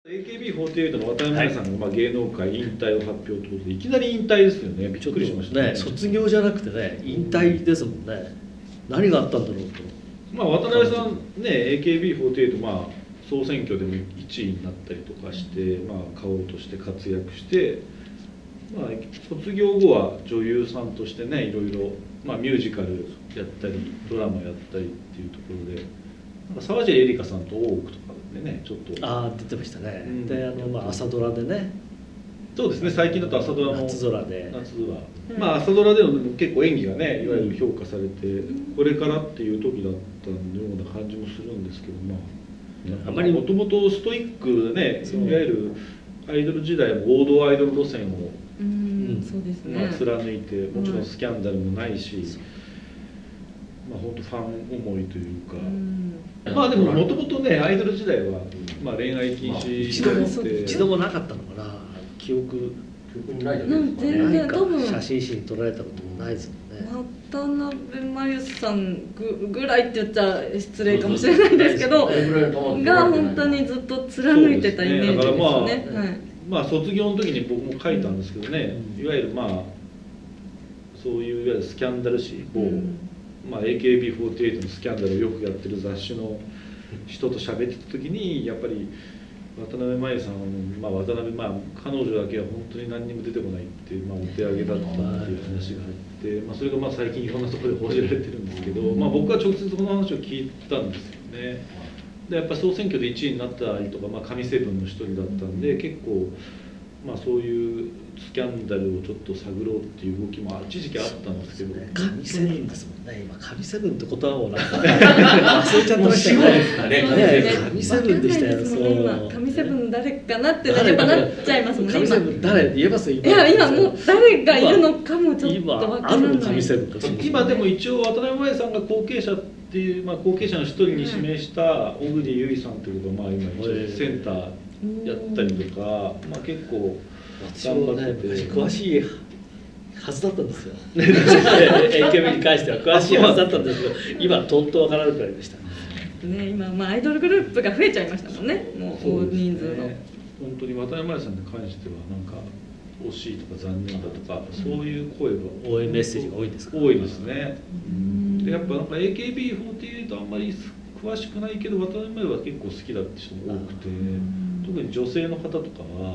AKB48 の渡辺麻里さんが芸能界引退を発表ということで、いきなり引退ですよね。びっくりしましたね。卒業じゃなくてね、引退ですもんね。何があったんだろうと。 渡辺さんね、AKB48、総選挙でも1位になったりとかして、顔として活躍して、卒業後は女優さんとしてね、いろいろ、ミュージカルやったりドラマやったりっていうところで、沢尻エリカさんと大奥とかでね、ちょっと出てましたね。で朝ドラでね。 そうですね、最近だと朝ドラも夏空で、 朝ドラでの結構演技がね、いわゆる評価されて、これからっていう時だったような感じもするんですけど、あまりもともとストイックでね、いわゆるアイドル時代も王道アイドル路線を貫いて、もちろんスキャンダルもないし、本当ファン思いというか、でももともとね、アイドル時代は恋愛禁止一度もなかったのかな。記憶にないじゃないですかね。 何か写真誌に撮られたこともないですもんね。 渡辺麻里さんぐらいって言っちゃ失礼かもしれないですけど、が本当にずっと貫いてたイメージですね。 卒業の時に僕も書いたんですけどね、いわゆるそういういわゆるスキャンダル誌を、AKB48 のスキャンダルをよくやってる雑誌の人と喋ってた時に、やっぱり渡辺麻里さん、彼女だけは本当に何にも出てこないって、お手上げだったっていう話があって、それが最近いろんなところで報じられてるんですけど、僕は直接この話を聞いたんですよね。でやっぱ総選挙で1位になったりとか、神セブンの一人だったんで、結構そういうスキャンダルをちょっと探ろうっていう動きも一時期あったんですけど、 神セブンですもんね。今神セブンって言葉もなんか忘れちゃってましたね。神セブンでしたよ。 神セブン誰かなってやっぱなっちゃいますもんね。 神セブン誰言えます今？ 今もう誰がいるのかもちょっと分からない。 神セブン今でも一応渡辺麻里さんが後継者っていう、後継者の一人に指名した小栗有以さんということが今一応センターやったりとか、結構頑張ってて、 詳しいはずだったんですよ。AKB に関しては詳しいはずだったんですけど、今とんとわからなくなりました。 今アイドルグループが増えちゃいましたもんね。もう大人数の。 本当に渡辺麻里さんに関しては惜しいとか残念だとか、そういう声が応援メッセージが多いですか？ 多いですね。でやっぱAKB48 あんまり詳しくないけど、渡辺麻里は結構好きだって人も多くて、特に女性の方とかは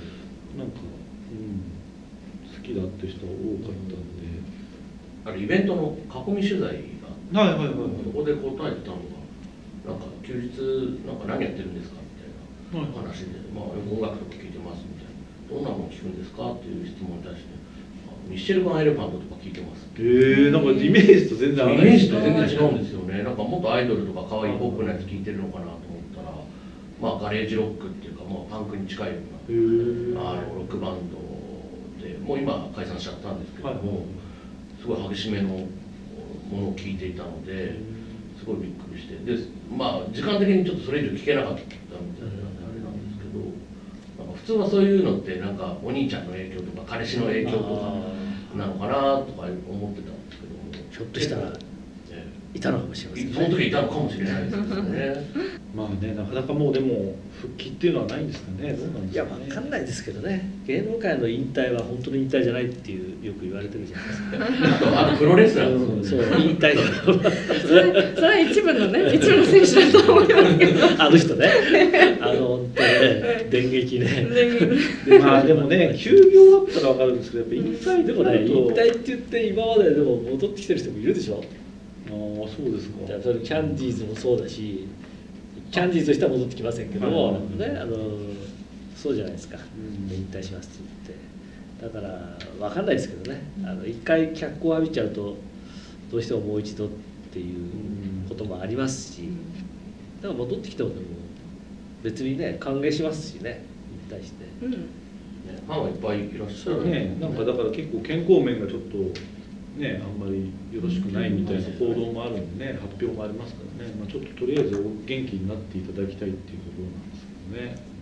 好きだって人が多かったんで、 イベントの囲み取材がそこで答えてたのが、休日何やってるんですかみたいな話で、音楽とか聴いてますみたいな、どんなもの聴くんですかっていう質問に対して、ミッシェルガン・エレファントとか聴いてます。 イメージと全然イメージと全然違うんですよね。もっとアイドルとか可愛いポップなやつ聴いてるのかなと思ったら、ガレージロックっていうか、パンクに近いようなロックバンドで、もう今解散しちゃったんですけども、すごい激しめのものを聴いていたので、すごいびっくりして、で時間的にちょっとそれ以上聴けなかったみたいなあれなんですけど、普通はそういうのってお兄ちゃんの影響とか彼氏の影響とかなのかなとか思ってたんですけど、 ひょっとしたらいたのかもしれませんね。 その時いたのかもしれないですね。 なかなかもうでも復帰っていうのはないんですかね。どうなんですかね。 分かんないですけどね。芸能界の引退は本当の引退じゃないっていうよく言われてるじゃないですか。 あとプロレスラーそう引退それは一部の選手だと思いますけど。 あの人ね。本当ね、電撃ね。 でもね、休業だったら分かるんですけど、やっぱ引退でもね、引退って言って今まででも戻ってきてる人もいるでしょ。 そうですか。 それキャンディーズもそうだし、キャンディーズとしては戻ってきませんけども、そうじゃないですか。引退しますって言って。だから分かんないですけどね。一回脚光を浴びちゃうとどうしてももう一度っていうこともありますし、だから戻ってきても別にね歓迎しますしね、引退して。 ファンはいっぱいいらっしゃるね。だから結構健康面がちょっとね、あんまりよろしくないみたいな報道もあるんでね、発表もありますからね、ちょっととりあえず元気になっていただきたいっていうところなんですけどね。